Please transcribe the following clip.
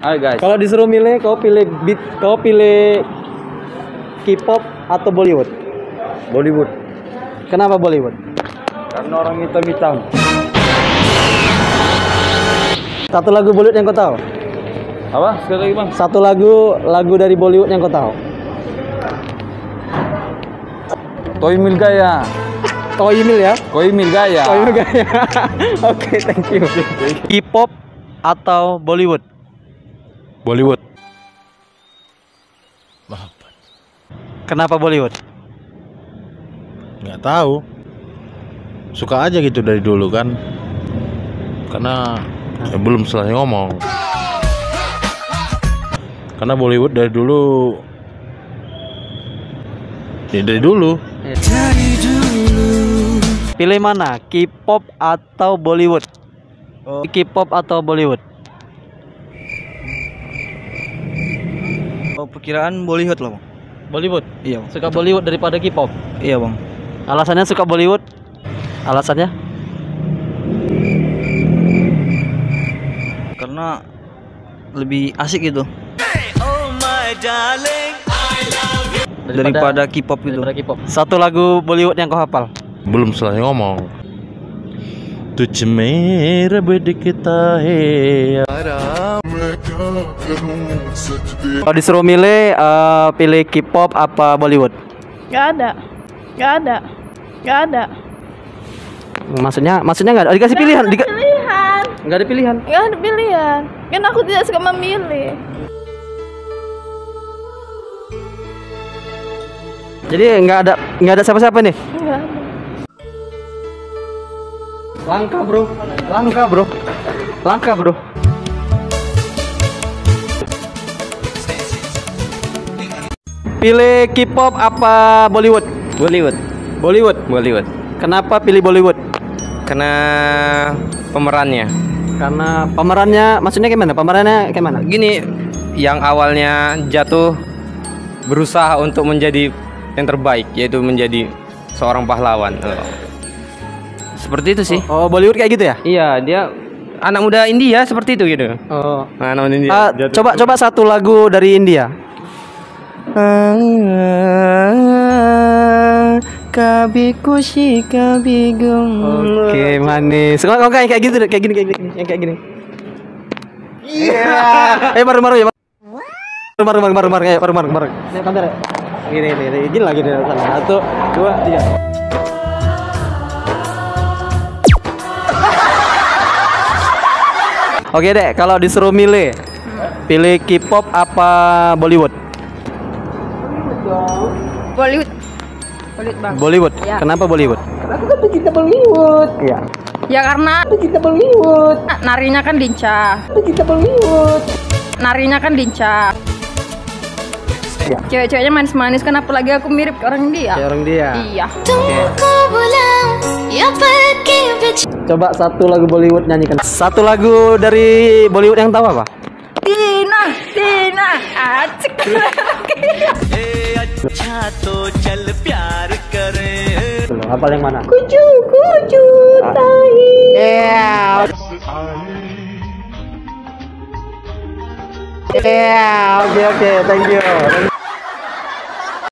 Hai guys. Kalau disuruh milih, kau pilih K-pop atau Bollywood? Bollywood. Kenapa Bollywood? Karena orang hitam-hitam. Satu lagu Bollywood yang kau tahu? Apa? Sekali lagi bang. Satu lagu dari Bollywood yang kau tahu? Koi Mil Gaya. Koi Mil ya? Koi Mil Gaya. Koi Mil Gaya. Oke, thank you. K-pop atau Bollywood? Bollywood. Kenapa Bollywood? Nggak tahu. Suka aja gitu dari dulu kan. Karena belum selesai ngomong. Karena Bollywood dari dulu. Ya dari dulu. Pilih mana? K-pop atau Bollywood? K-pop atau Bollywood? Oh, perkiraan Bollywood lah bang. Bollywood? Iya bang. Suka Bollywood daripada K-pop? Iya bang. Alasannya suka Bollywood? Alasannya? Karena lebih asik gitu daripada K-pop gitu. Daripada K-pop. Satu lagu Bollywood yang kau hafal? Belum selesai ngomong. Tuj mein rab dikhta hai. Kalau disuruh milih, pilih K-pop apa Bollywood? Gak ada. Maksudnya nggak ada? Dikasih pilihan? Pilihan. Nggak ada pilihan? Gak ada pilihan. Kan aku tidak suka memilih. Jadi nggak ada siapa-siapa nih? Enggak ada. Langka bro. Pilih K-pop apa Bollywood? Bollywood. Kenapa pilih Bollywood? Karena pemerannya. Karena pemerannya, maksudnya gimana? Gini, yang awalnya jatuh berusaha untuk menjadi yang terbaik, yaitu menjadi seorang pahlawan. Seperti itu sih. Oh, Bollywood kayak gitu ya? Iya, dia anak muda India seperti itu gitu. Oh. Anak muda India. Coba satu lagu dari India. Kabi kushi kabi gum. Oke, manis. Kok kayak gitu, kayak gini. Iya. Baru ya. Baru. Ini kamera. Gini lagi dari sana. 1, 2, 3. Oke dek, kalau disuruh milih, pilih K-pop apa Bollywood? Bollywood bang. Bollywood. Ya. Kenapa Bollywood? Aku kan pecinta Bollywood. Iya. Ya karena pecinta Bollywood. Narinya kan lincah. Pecinta Bollywood. Narinya kan lincah. Ya. Cewek-ceweknya manis-manis kan, apalagi aku mirip ke orang dia. Kayak orang dia. Iya. Coba satu lagu Bollywood nyanyikan. Satu lagu dari Bollywood yang tahu apa? Tina, acik. Hafal yang mana? Kucu tai. Oke, thank you.